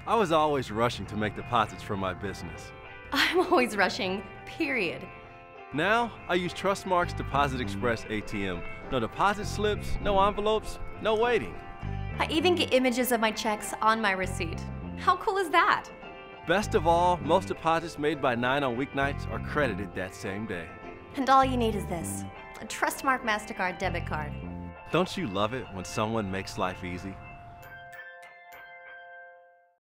I was always rushing to make deposits for my business. I'm always rushing, period. Now, I use Trustmark's Deposit Express ATM. No deposit slips, no envelopes, no waiting. I even get images of my checks on my receipt. How cool is that? Best of all, most deposits made by 9 on weeknights are credited that same day. And all you need is this, a Trustmark MasterCard debit card. Don't you love it when someone makes life easy?